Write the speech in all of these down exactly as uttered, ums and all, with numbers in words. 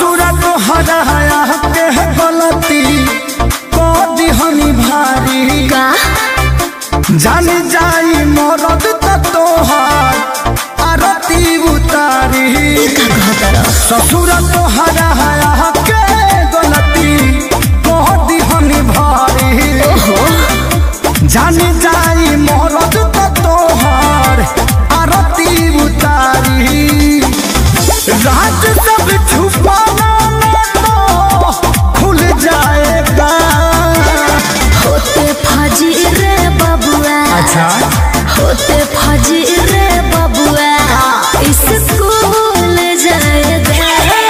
ससुरा तो हराया के गलती को दिहनी भारी का जान जाई मरद तो तोहार आरती उतारी का कहतर ससुरा तो हराया के गलती को दिहनी भारी जान जाई मरद तो तोहार आरती उतारी राज सब छुपाना तो खुल जाएगा होते फजी रे बबुआ अच्छा होते फजी रे बबुआ स्कूल जाएगा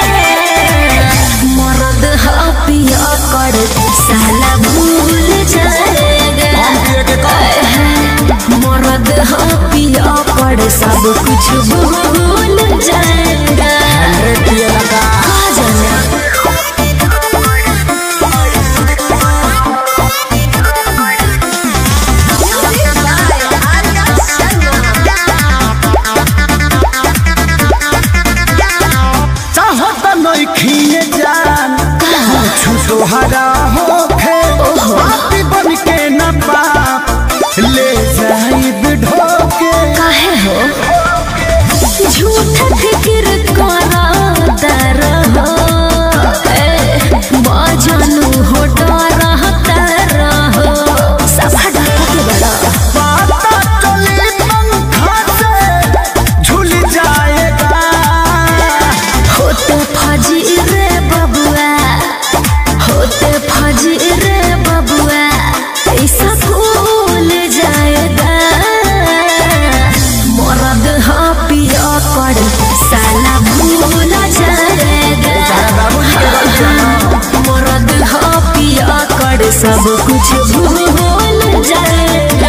मर्द पिया कर साला भूल जाएगा मर्द पिया कर सब कुछ भूल जाएगा कहाँ जाना जान तोहरा होखे पापी बन के न पाप ले जाइब ढोके काहे हो झूठ फिक्र करा दर हो बाजानू हो डरा तर हो सब डर के बड़ा पाता चली पंखा से झूल जाएगा होते फजी रे बबुआ होते फजी रे बबुआ ऐसा भूल जाएगा मर्द पिया कर साला भूल जाएगा मर्द पिया कर सब कुछ भूल जाएगा